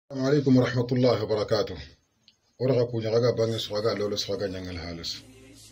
السلام عليكم ورحمة الله وبركاته. ورغكو نغاقا بانس وغاقا لولس وغاقا نغال هالس.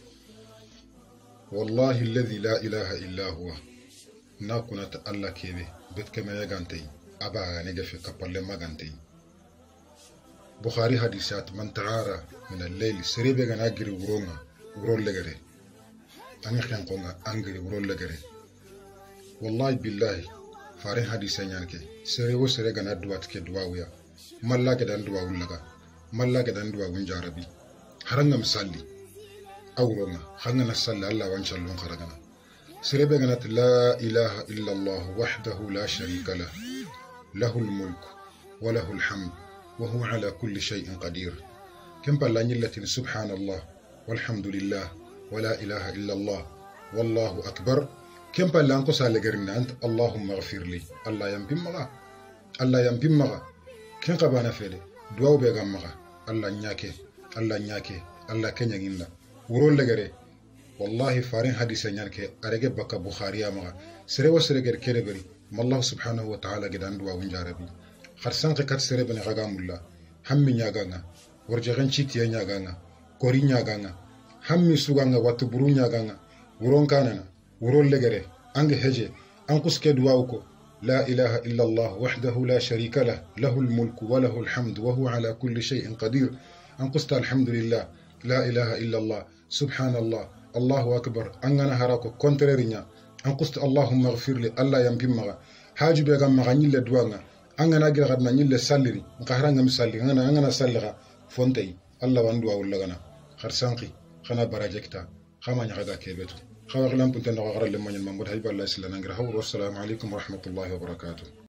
والله الذي لا إله إلا هو ناكونا تألا كيبي بيت كما يغانتي أبا نغفي كبال لما غانتي. بخاري حديثات من تعارى من الليل سريبي غناقري ورونا ورول لغري أني خيانقونا أنغري ورول لغري. والله بالله فارين حديثة نانكي سريو سري غنا دواتك دواويا مالا كدان دوا ولغا مالا كدان دوا ونجاربي حرنغ مسالي أورونا خلنا نسالي الله وانشالون خرجنا سريبي غنات لا إله إلا الله وحده لا شريك له له الملك وله الحمد وهو على كل شيء قدير كم بالله سبحان الله والحمد لله ولا إله إلا الله والله أكبر كم بالله أنقص على جرنا أنت اللهم اغفر لي الله ينبم مغا الله ينبم مغا كن قبانا فيلي دواو بيغام مغا الله نياكي الله كنيا غينلا ورول لغري والله فارين حديثة نيانكي أرغي بكا بخاريا مغا سري وسرغر كيربري ما الله سبحانه وتعالى قدان دواو نجاربي خرسانك كات سري بني غاقام الله همي نياغانا ورجغن چيتيا نياغانا كوري نياغانا همي سوغانا واتبرو نياغانا ورون كاننا ورول لغري أنغ هجي أنقص كدواوكو لا إله إلا الله وحده لا شريك له له الملك وله الحمد وهو على كل شيء قدير أنقصت الحمد لله لا إله إلا الله سبحان الله الله أكبر أنغنا هراكو كونتريرينيا أنقصت اللهم اغفر لي الله ينبمغا حاج بيغا مغاني لدوانا أنغنا غير غدنا نيل سالري مقهرانغا مسالي أنغنا سالغا فونتي الله واندوا ولغنا خرسانقي خنا براجكتا خما نغاغا كيبتو خواغ لامبنتن نغاغر اللي مانيل مامود هايبا الله يسلنا نغرا والسلام عليكم ورحمة الله وبركاته.